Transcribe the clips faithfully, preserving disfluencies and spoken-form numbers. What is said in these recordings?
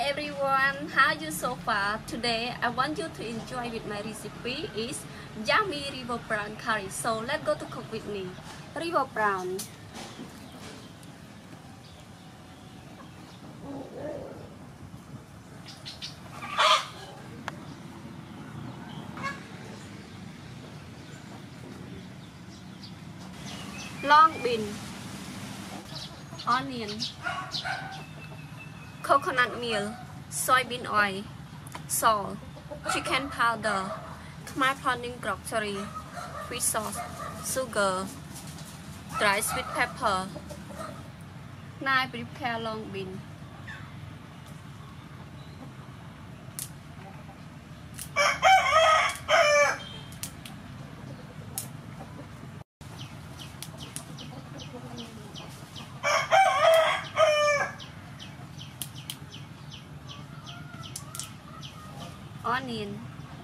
everyone, how you so far? Today I want you to enjoy with my recipe is yummy river prawn curry. So let's go to cook with me. River prawn. Long bean, onion, coconut meal, soybean oil, salt, chicken powder, my prawning grocery, fish sauce, sugar, dry sweet pepper. Now I prepare long bean. Onion,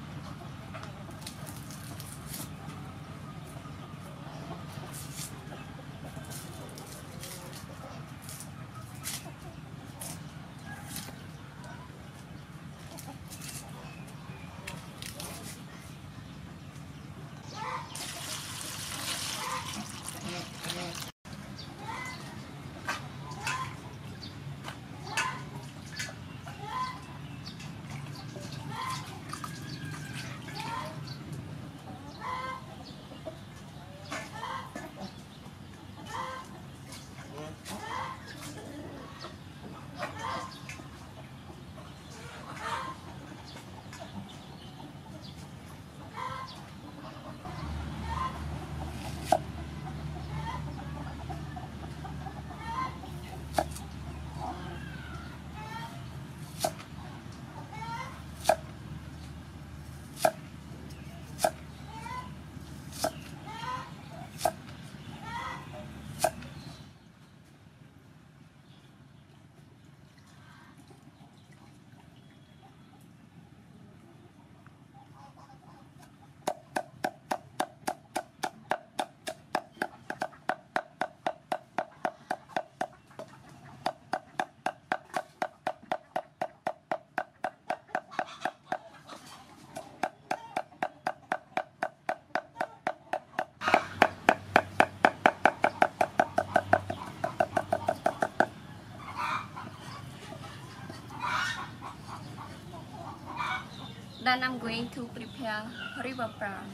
then I'm going to prepare river prawn.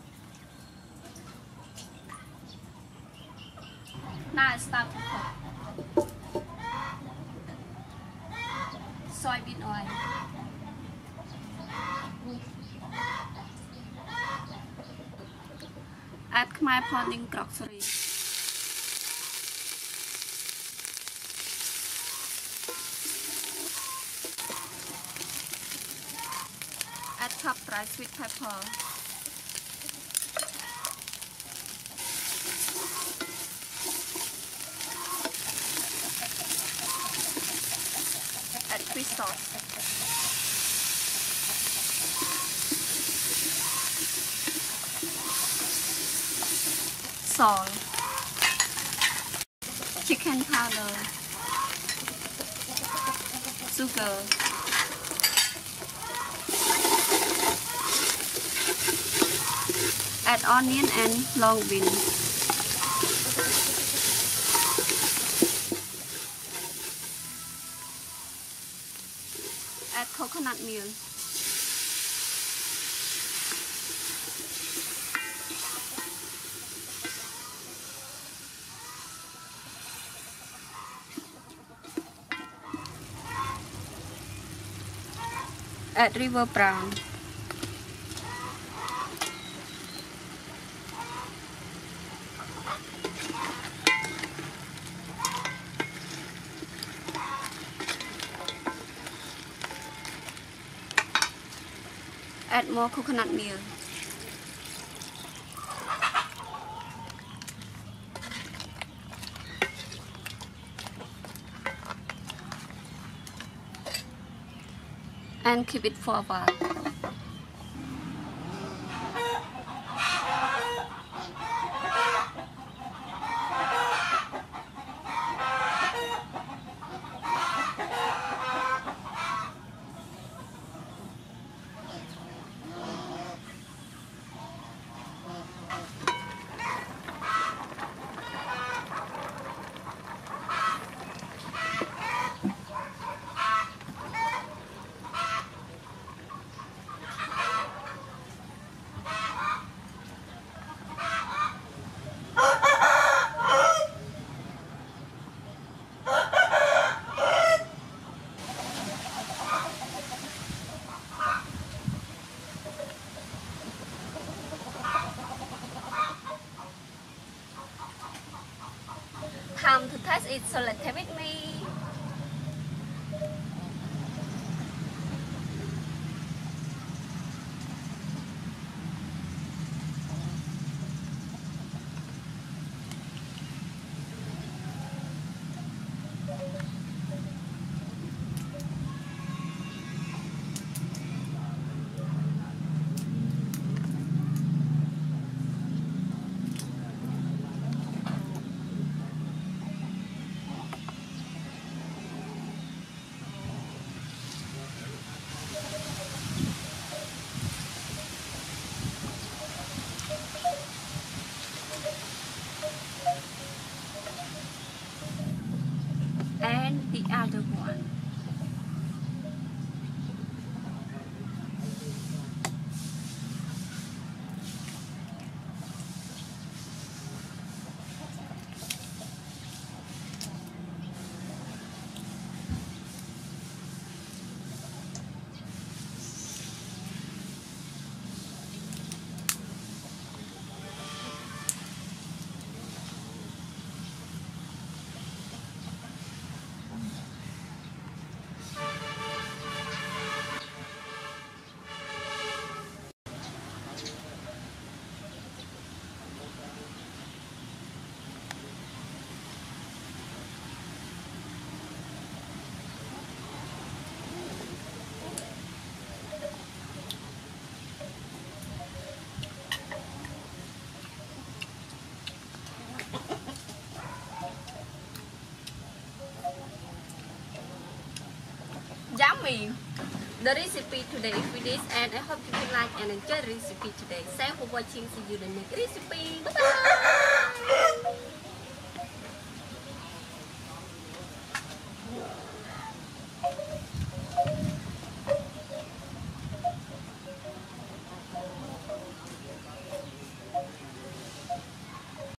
Now I start to cook. soybean oil. Add Khmer pounding grocery. Add chopped dry sweet pepper. Add fish sauce. Salt. Chicken powder. Sugar. Add onion and long bean. Add coconut milk. Add river prawn. Add more coconut milk. And keep it for a while. Time to test it, so let's have it with me. And the other one. Yummy! The recipe today is with this, and I hope you will like and enjoy the recipe today. Thanks for watching. See you in the next recipe. Bye bye!